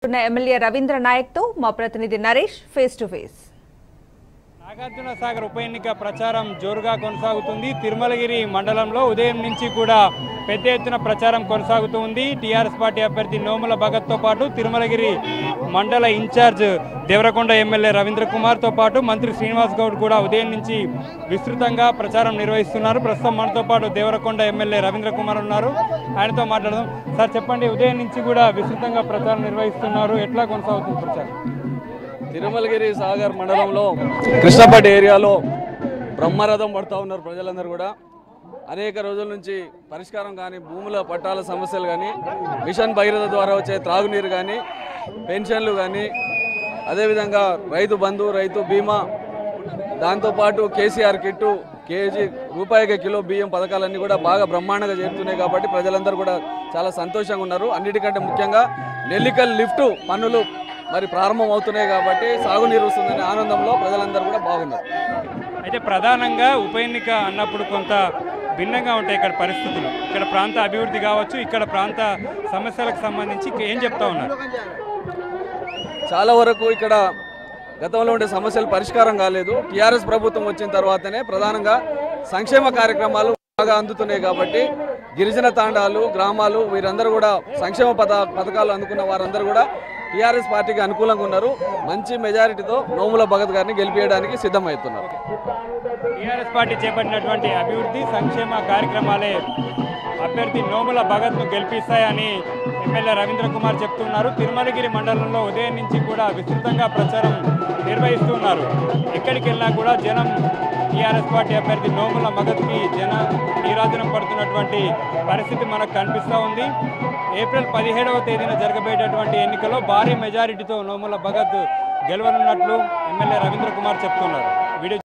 MLA Ravindra Naik తో మా ప్రతినిధి Naresh face to face. Nagarjuna Sagar ఉప ఎన్నిక ప్రచారం జోరుగా కొనసాగుతుంది. తిరుమలగిరి మండలంలో ఉదయం నుంచి కూడా పెద్ద ఎత్తున ప్రచారం కొనసాగుతుంది. టీఆర్ఎస్ పార్టీ అభ్యర్థి నోముల భగత్తో పాటు తిరుమలగిరి మండల ఇన్ఛార్జ్ దేవరకొండ ఎమ్మెల్యే రవీంద్ర కుమార్తో పాటు మంత్రి శ్రీనివాస్ గౌడ్ కూడా ఉదయం నుంచి విస్తృతంగా ప్రచారం నిర్వహిస్తున్నారు. ప్రస్తుతం మనతో పాటు దేవరకొండ ఎమ్మెల్యే రవీంద్ర కుమార్ ఉన్నారు. ఆయనతో మాట్లాడదాం. సార్ చెప్పండి, ఉదయం నుంచి కూడా విస్తృతంగా ప్రచారం నిర్వహిస్తున్నారు, ఎట్లా కొనసాగుతుంది ప్రచారం? తిరుమలగిరి సాగర్ మండలంలో కృష్ణపేట ఏరియాలో బ్రహ్మరథం పడుతూ ఉన్నారు. ప్రజలందరూ కూడా అనేక రోజుల నుంచి పరిష్కారం కానీ, భూముల పట్టాల సమస్యలు కానీ, మిషన్ భగీరథ ద్వారా వచ్చే త్రాగునీరు కానీ, పెన్షన్లు కానీ, అదేవిధంగా రైతు బంధు, రైతు బీమా, దాంతోపాటు కేసీఆర్ కిట్టు, రూపాయికి కిలో బియ్యం పథకాలన్నీ కూడా బాగా బ్రహ్మాండంగా చేరుతున్నాయి. కాబట్టి ప్రజలందరూ కూడా చాలా సంతోషంగా ఉన్నారు. అన్నిటికంటే ముఖ్యంగా నెల్లికల్ లిఫ్ట్ పనులు మరి ప్రారంభం అవుతున్నాయి కాబట్టి సాగునీరు వస్తుందనే ఆనందంలో ప్రజలందరూ కూడా బాగున్నారు. అయితే ప్రధానంగా ఉప ఎన్నిక అన్నప్పుడు కొంత భిన్నంగా ఉంటాయి ఇక్కడ పరిస్థితులు. ఇక్కడ ప్రాంత అభివృద్ధి కావచ్చు, ఇక్కడ ప్రాంత సమస్యలకు సంబంధించి ఏం చెప్తా ఉన్నారు? చాలా వరకు ఇక్కడ గతంలో ఉండే సమస్యలు పరిష్కారం కాలేదు. టీఆర్ఎస్ ప్రభుత్వం వచ్చిన తర్వాతనే ప్రధానంగా సంక్షేమ కార్యక్రమాలు బాగా అందుతున్నాయి. కాబట్టి గిరిజన తాండాలు, గ్రామాలు వీరందరూ కూడా సంక్షేమ పథకాలు అందుకున్న వారందరూ కూడా టీఆర్ఎస్ పార్టీకి అనుకూలంగా ఉన్నారు. మంచి మెజారిటీతో నోముల భగత్ గారిని గెలిపించడానికి సిద్ధమవుతున్నారు. టీఆర్ఎస్ పార్టీ చేపట్టినటువంటి అభివృద్ధి సంక్షేమ కార్యక్రమాలే అభ్యర్థి నోముల భగత్ను గెలిపిస్తాయని ఎమ్మెల్యే రవీంద్ర కుమార్ చెప్తున్నారు. తిరుమలగిరి మండలంలో ఉదయం నుంచి కూడా విస్తృతంగా ప్రచారం నిర్వహిస్తున్నారు. ఎక్కడికి వెళ్ళినా కూడా జనం టీఆర్ఎస్ పార్టీ అభ్యర్థి నోముల భగత్కి నీరాజనం పడుతున్నటువంటి పరిస్థితి మనకు కనిపిస్తూ ఉంది. ఏప్రిల్ 17వ తేదీన జరగబోయేటటువంటి ఎన్నికల్లో భారీ మెజారిటీతో నోముల భగత్ గెలవనున్నట్లు ఎమ్మెల్యే రవీంద్ర కుమార్ చెప్తున్నారు.